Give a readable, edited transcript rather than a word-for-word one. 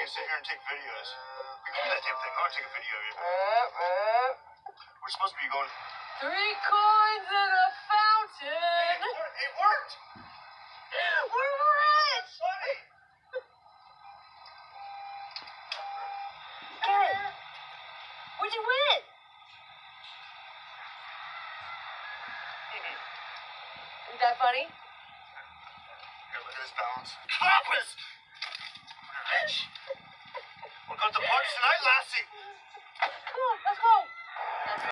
can sit here and take videos. We can do that damn thing. I want to take a video of you. We're supposed to be going... 3 coins in a fountain. It worked! We're rich! Good. What'd you win? Isn't that funny? Here, look at this balance. Compass! We're rich. We're going to party tonight, lassie. Come on, let's go.